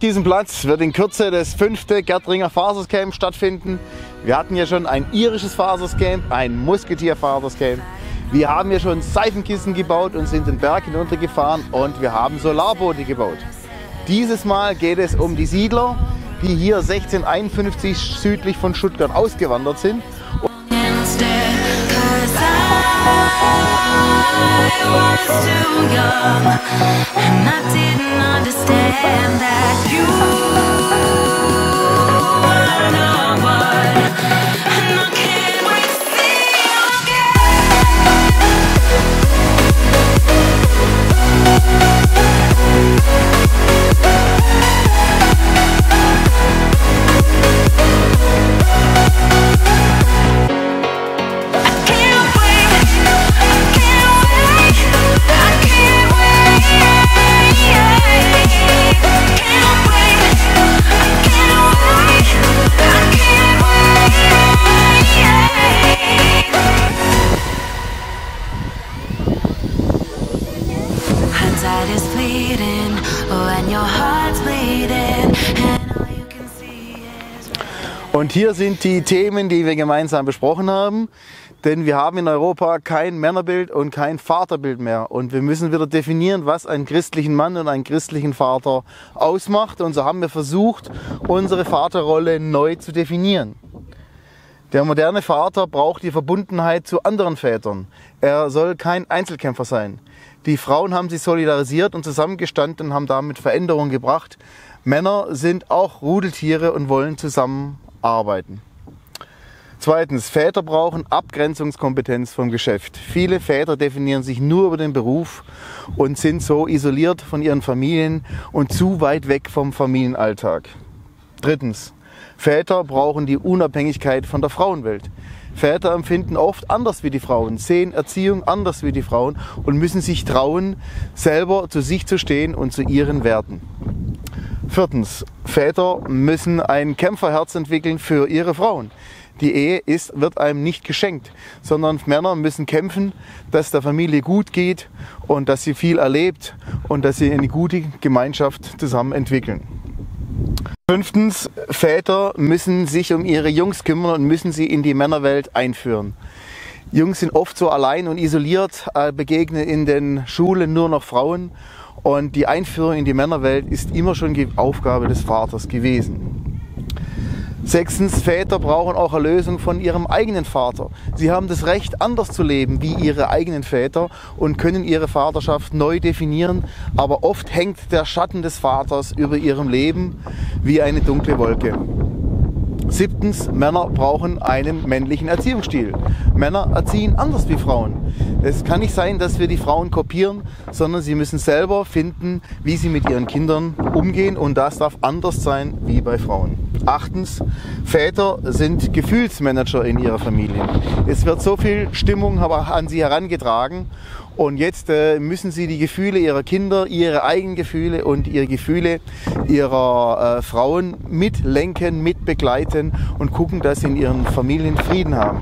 diesem Platz wird in Kürze das 5. Gärtringer Fathers Camp stattfinden. Wir hatten ja schon ein irisches Fathers Camp, ein Musketier Fathers Camp. Wir haben ja schon Seifenkissen gebaut und sind den Berg hinuntergefahren und wir haben Solarboote gebaut. Dieses Mal geht es um die Siedler, die hier 1651 südlich von Stuttgart ausgewandert sind. Und hier sind die Themen, die wir gemeinsam besprochen haben, denn wir haben in Europa kein Männerbild und kein Vaterbild mehr und wir müssen wieder definieren, was einen christlichen Mann und einen christlichen Vater ausmacht, und so haben wir versucht, unsere Vaterrolle neu zu definieren. Der moderne Vater braucht die Verbundenheit zu anderen Vätern. Er soll kein Einzelkämpfer sein. Die Frauen haben sich solidarisiert und zusammengestanden und haben damit Veränderungen gebracht. Männer sind auch Rudeltiere und wollen zusammenarbeiten. Zweitens, Väter brauchen Abgrenzungskompetenz vom Geschäft. Viele Väter definieren sich nur über den Beruf und sind so isoliert von ihren Familien und zu weit weg vom Familienalltag. Drittens, Väter brauchen die Unabhängigkeit von der Frauenwelt. Väter empfinden oft anders wie die Frauen, sehen Erziehung anders wie die Frauen und müssen sich trauen, selber zu sich zu stehen und zu ihren Werten. Viertens, Väter müssen ein Kämpferherz entwickeln für ihre Frauen. Die Ehe wird einem nicht geschenkt, sondern Männer müssen kämpfen, dass der Familie gut geht und dass sie viel erlebt und dass sie eine gute Gemeinschaft zusammen entwickeln. Fünftens, Väter müssen sich um ihre Jungs kümmern und müssen sie in die Männerwelt einführen. Jungs sind oft so allein und isoliert, begegnen in den Schulen nur noch Frauen, und die Einführung in die Männerwelt ist immer schon die Aufgabe des Vaters gewesen. Sechstens, Väter brauchen auch Erlösung von ihrem eigenen Vater. Sie haben das Recht, anders zu leben wie ihre eigenen Väter und können ihre Vaterschaft neu definieren, aber oft hängt der Schatten des Vaters über ihrem Leben wie eine dunkle Wolke. Siebtens, Männer brauchen einen männlichen Erziehungsstil. Männer erziehen anders wie Frauen. Es kann nicht sein, dass wir die Frauen kopieren, sondern sie müssen selber finden, wie sie mit ihren Kindern umgehen, und das darf anders sein wie bei Frauen. Achtens, Väter sind Gefühlsmanager in ihrer Familie. Es wird so viel Stimmung an sie herangetragen, und jetzt müssen sie die Gefühle ihrer Kinder, ihre eigenen Gefühle und ihre Gefühle ihrer Frauen mitlenken, mitbegleiten und gucken, dass sie in ihren Familien Frieden haben.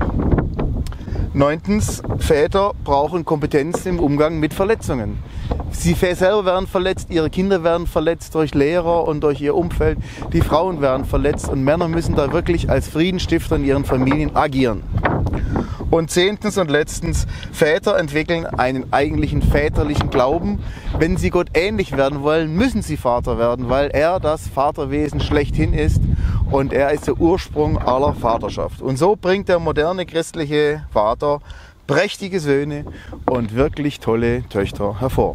Neuntens, Väter brauchen Kompetenz im Umgang mit Verletzungen. Sie selber werden verletzt, ihre Kinder werden verletzt durch Lehrer und durch ihr Umfeld. Die Frauen werden verletzt, und Männer müssen da wirklich als Friedensstifter in ihren Familien agieren. Und zehntens und letztens, Väter entwickeln einen eigentlichen väterlichen Glauben. Wenn sie Gott ähnlich werden wollen, müssen sie Vater werden, weil er das Vaterwesen schlechthin ist und er ist der Ursprung aller Vaterschaft. Und so bringt der moderne christliche Vater prächtige Söhne und wirklich tolle Töchter hervor.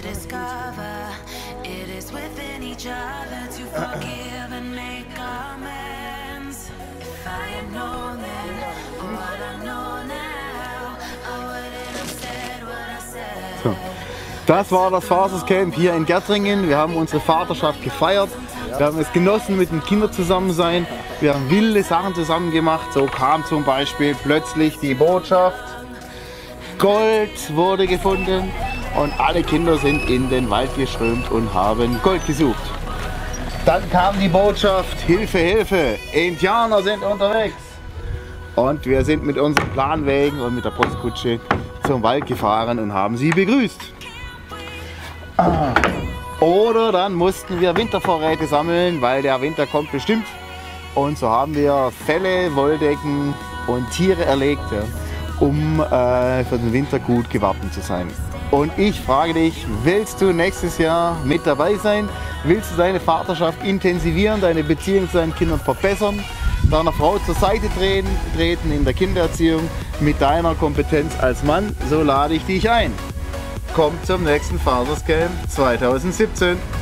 Das war das Fathers Camp hier in Gärtringen. Wir haben unsere Vaterschaft gefeiert. Wir haben es genossen, mit den Kindern zusammen sein. Wir haben wilde Sachen zusammen gemacht. So kam zum Beispiel plötzlich die Botschaft: Gold wurde gefunden, und alle Kinder sind in den Wald geströmt und haben Gold gesucht. Dann kam die Botschaft: Hilfe, Hilfe, Indianer sind unterwegs. Und wir sind mit unseren Planwägen und mit der Postkutsche zum Wald gefahren und haben sie begrüßt. Oder dann mussten wir Wintervorräte sammeln, weil der Winter kommt bestimmt. Und so haben wir Felle, Wolldecken und Tiere erlegt, ja, um für den Winter gut gewappnet zu sein. Und ich frage dich, willst du nächstes Jahr mit dabei sein? Willst du deine Vaterschaft intensivieren, deine Beziehung zu deinen Kindern verbessern, deiner Frau zur Seite treten in der Kindererziehung mit deiner Kompetenz als Mann? So lade ich dich ein. Komm zum nächsten Father's Camp 2017.